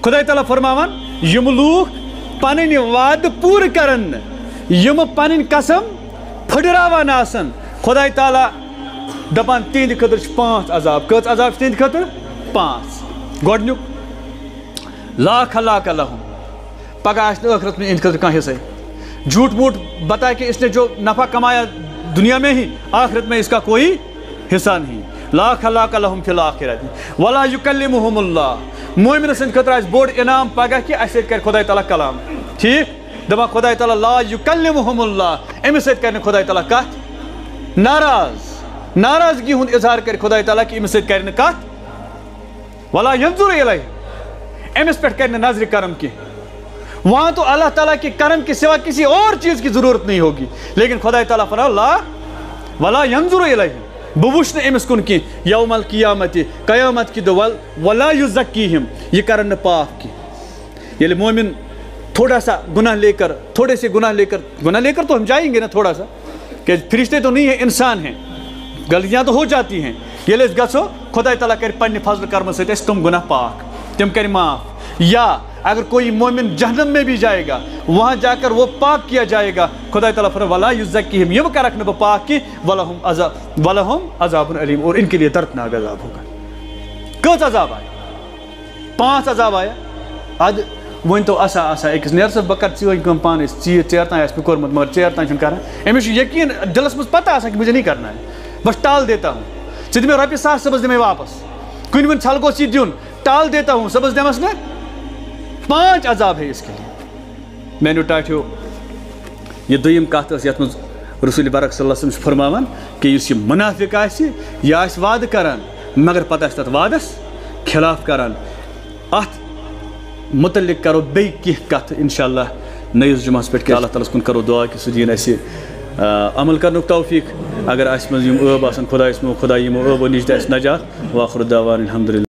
خدا تعالیٰ فرماوان یم لوگ پنن وعد پور کرن یم پنن قسم پھڑراوان آسن خدا تعالیٰ دپان تہند خاطر 5 عذاب کٔژ عذاب چھِ تہند خاطر 5 گۄڈنیُک لاکھ لاکھ لہم پگہ آسہِ نہٕ ٲخرت میں اِہنٛدِ خٲطرٕ کانٛہہ حصے جھوٹ موٹ بتا کہ اس نے جو نفع کمایا دنیا میں ہی آخرت میں اس کا کوئی حصہ نہیں لاکھ لاکھ لہم فی الآخرۃ ولا یکلمہم اللہ مومن سٕنٛدِ خٲطرٕ آسہِ بوٚڑ انعام پگہ کہ اسہِ سۭتۍ کرِ خدا تعالیٰ کلام ٹھیک دپان خدا تعالیٰ لا یکلمہم اللہ أمِس سۭتۍ کرِ نہٕ خدا تعالیٰ کتھ ناراضگی ہُنٛد اظہار کرِ خدا تعالیٰ کہ أمِس سۭتۍ کرِ نہٕ کتھ ولا ینظر الیہ أمِس پٮ۪ٹھ کرِ نہٕ نظرِ کرم کینٛہہ وہاں تو اللہ تعالیٰ کے کرم کے سوا کسی اور چیز کی ضرورت نہیں ہوگی لیکن خدا تعالیٰ فرمایا لا ولا ینظر الیہ بہ وٕچھِ نہٕ أمِس کُن کینٛہہ یوم القیامت قیامت کہ دۄہ ولا یزکیہم یہ کرن نہٕ پاک کینٛہہ ییٚلہِ مومن تھوڑا سا گناہ لے کر گناہ لے کر تو ہم جائیں گے نا تھوڑا سا کہ فرشتے تو نہیں ہیں انسان ہیں غلطیاں تو ہو جاتی ہیں ییٚلہِ أسۍ گژھو خدا تعالیٰ کرِ پننہِ فضل کرمہٕ سۭتۍ اَسہِ تِم گناہ پاک تِم کرِ معاف یا اگر کوئی مومن جہنم میں بھی جائے گا وہاں جا کر وہ پاک کیا جائے گا خدا تعالیٰ فرمایا ولا یزکیہم یہ کرکھ نہ بہ پاک کی ولہم عذاب علیم اور ان کے لیے دردناک عذاب ہوگا کٔژ عذاب آئے 5 عذاب آیا اد ون تو آسا أکِس نیر سا بہ کر ژیٖرۍ کٲم پانے ژیر تام آسہِ مےٚ کوٚرمُت مگر ژیر تام چھُنہٕ کران أمِس چھُ یقین دلس منٛز پتہ آسان کہ مجھے نہیں کرنا ہے بس ٹال دیتا ہوں ژٕ دِ مےٚ رۄپیہِ 100 صبحس دِ مےٚ واپس کُنہِ وِزِ چھل گوٚژھ یہِ دیُن ٹال دیتا ہوں صبحس دِمس نہ 5 عذاب ہے اس کے لیے میانیو ٹاٹھیو یہ دوٚیِم کتھ ٲس یتھ منٛز رسول برک صلی اللہ علیہ وسلم چھُ فرماوان کہ یُس یہِ منافق آسہِ یہِ آسہِ وعدٕ کران مگر پتہٕ آسہِ تتھ وعدس خلاف کران اتھ متعلق کرو بیٚیہِ کینٛہہ کتھ انشاءاللہ نٔیِس جُمعس پٮ۪ٹھ کہ اللہ تعالیٰ ہس کُن کرو دعا کہ سُہ دِیِن اَسہِ عمل کرنُک توفیق اگر اَسہِ منٛز یِم ٲب آسن خدایس منٛز خدا یِمو ٲبو نِش دِ اَسہِ نجات وآخر دعوانا الحمدللہ